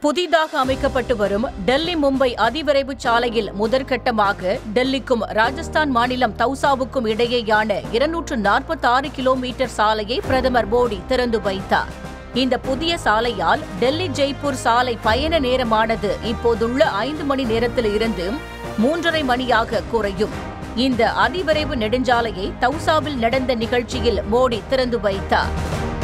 புதிதாக அமைக்கப்பட்டு வரும் டெல்லி மும்பை அதிவிரைவு சாலையில் முதற்கட்டமாக டெல்லிக்கும் ராஜஸ்தான் மாநிலம் தௌசாவுக்கும் இடையேயான 246 கிலோமீட்டர் சாலையை பிரதமர் மோடி திறந்து வைத்தார். இந்த புதிய சாலையால் டெல்லி ஜெய்ப்பூர் சாலை பயண நேரமானது இப்போதுள்ள 5 மணி நேரத்தில் இருந்து 3.5 மணியாக குறையும். இந்த அதிவிரைவு நெடுஞ்சாலையை தௌசாவில் நடந்த நிகழ்ச்சியில் மோடி திறந்து வைத்தார்.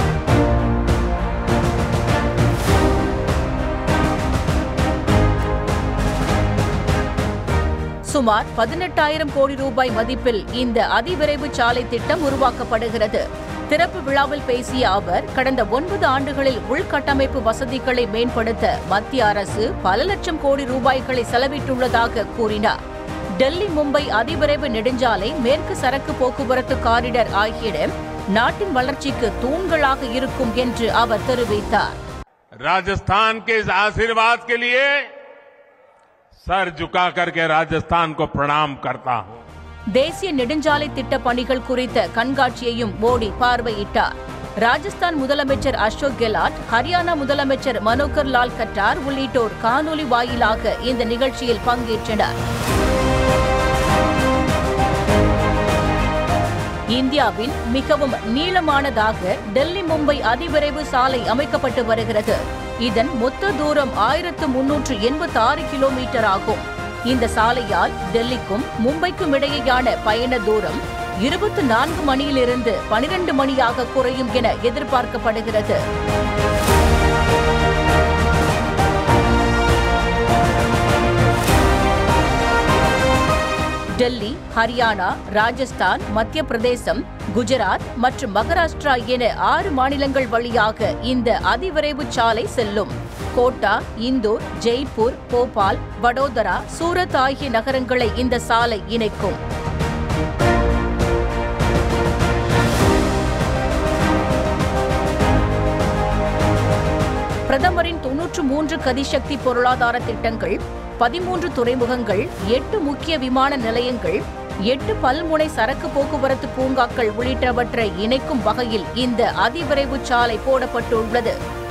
சுமார் 18,000 கோடி ரூபாய் மதிப்பில் இந்த அதிவிரைவு சாலை திட்டம் உருவாக்கப்படுகிறது. திறப்பு விழாவில் பேசிய அவர், கடந்த 9 ஆண்டுகளில் உள்கட்டமைப்பு வசதிகளை மேம்படுத்த மத்திய அரசு பல லட்சம் கோடி ரூபாய்களை செலவிட்டுள்ளதாக கூறினார். டெல்லி மும்பை அதிவிரைவு நெடுஞ்சாலை, மேற்கு சரக்கு போக்குவரத்து காரிடர் ஆகியன நாட்டின் வளர்ச்சிக்கு தூண்களாக இருக்கும் என்று அவர் தெரிவித்தார். ராஜஸ்தான் के इस आशीर्वाद के लिए सर झुका करके राजस्थान को प्रणाम करता हूं. தேசிய நெடுஞ்சாலை திட்ட பணிகள் குறித்த கண்காட்சியையும் மோடி பார்வையிட்டார். ராஜஸ்தான் முதலமைச்சர் அசோக் கெலாட், ஹரியானா முதலமைச்சர் மனோகர் லால் கட்டார் உள்ளிட்டோர் காணொலி வாயிலாக இந்த நிகழ்ச்சியில் பங்கேற்றனர். இந்தியாவின் மிகவும் நீளமானதாக டெல்லி மும்பை அதிவிரைவு சாலை அமைக்கப்பட்டு வருகிறது. இதன் மொத்த தூரம் 1386 கிலோமீட்டர் ஆகும். இந்த சாலையால் டெல்லிக்கும் மும்பைக்கும் இடையேயான பயண தூரம் 24 மணியிலிருந்து 12 மணியாக குறையும் என எதிர்பார்க்கப்படுகிறது. டெல்லி, ஹரியானா, ராஜஸ்தான், மத்திய பிரதேசம், குஜராத் மற்றும் மகாராஷ்டிரா என 6 மாநிலங்கள் வழியாக இந்த அதிவிரைவு சாலை செல்லும். கோட்டா, இந்தூர், ஜெய்ப்பூர், போபால், வடோதரா, சூரத் ஆகிய நகரங்களை இந்த சாலை இணைக்கும். பிரதமரின் 93 கதிசக்தி பொருளாதார திட்டங்கள், 13 துறைமுகங்கள், 8 முக்கிய விமான நிலையங்கள், 8 பல்முனை சரக்கு போக்குவரத்து பூங்காக்கள் உள்ளிட்டவற்றை இணைக்கும் வகையில் இந்த அதிவிரைவு சாலை போடப்பட்டுள்ளது.